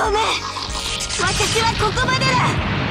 ごめん。私はここまでだ。